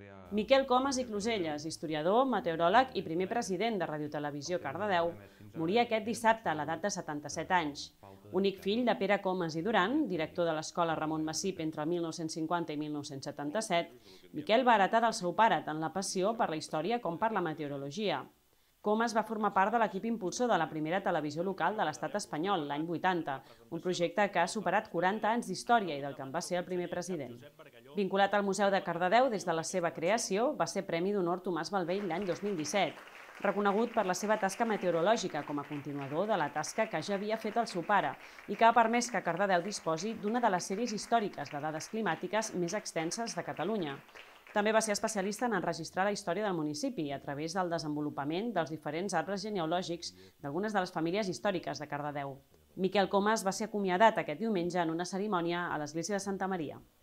Miquel Comas i Closelles, historiador, meteoròleg i primer president de Radiotelevisió Cardedeu, moria aquest dissabte a l'edat de 77 anys. Únic fill de Pere Comas i Duran, director de l'escola Ramon Massip entre el 1950 i 1977, Miquel va heretar del seu pare tant la passió per la història com per la meteorologia. Comas va formar part de l'equip impulsor de la primera televisió local de l'estat espanyol, l'any 80, un projecte que ha superat 40 anys d'història i del que en va ser el primer president. Vinculat al Museu de Cardedeu des de la seva creació, va ser Premi d'Honor Tomàs Balvell l'any 2017, reconegut per la seva tasca meteorològica com a continuador de la tasca que ja havia fet el seu pare i que ha permès que Cardedeu disposi d'una de les sèries històriques de dades climàtiques més extenses de Catalunya. També va ser especialista en enregistrar la història del municipi a través del desenvolupament dels diferents arbres genealògics d'algunes de les famílies històriques de Cardedeu. Miquel Comas va ser acomiadat aquest diumenge en una cerimònia a l'església de Santa Maria.